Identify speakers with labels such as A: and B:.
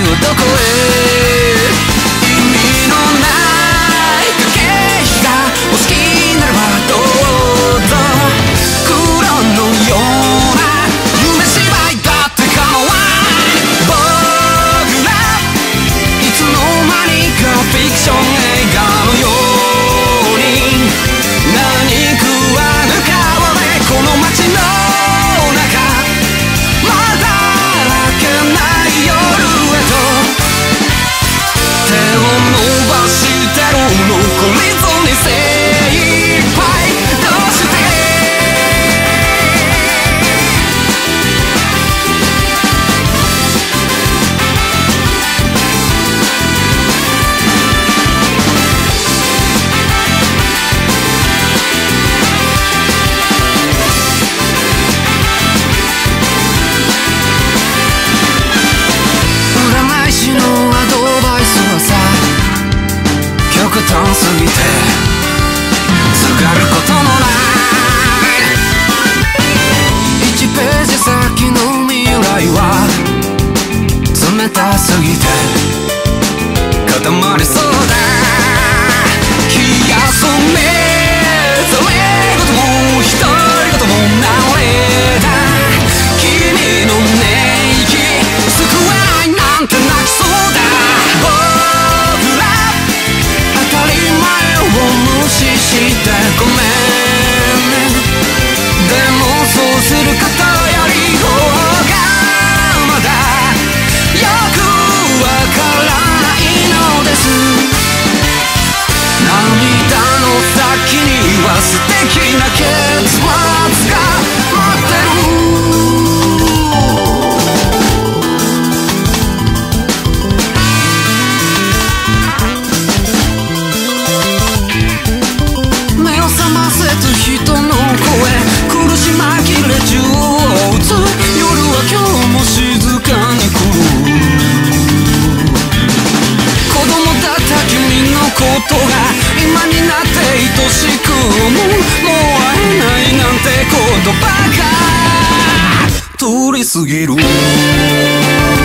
A: どこへ。意味のない駆け引きがお好きならばどうぞ。空論のような夢芝居だって構わない。僕らいつの間にかフィクション映画のように何食わぬ顔でこの街の中まだらけない夜へと手を伸ばしてる残りずに精一杯どうして極端すぎてすがることのない1ページ先の未来は冷たすぎて固まりそうだ。気が染めそれごとも独り言も流れた君の寝息救えないなんて泣きそうだ。無視してごめんね。でもそうすることより方がまだよくわからないのです。涙の先には素敵な結末が待ってる。人の声苦し紛れ銃を撃つ夜は今日も静かに来る。子供だった君のことが今になって愛しく思う。もう会えないなんて言葉が通り過ぎる。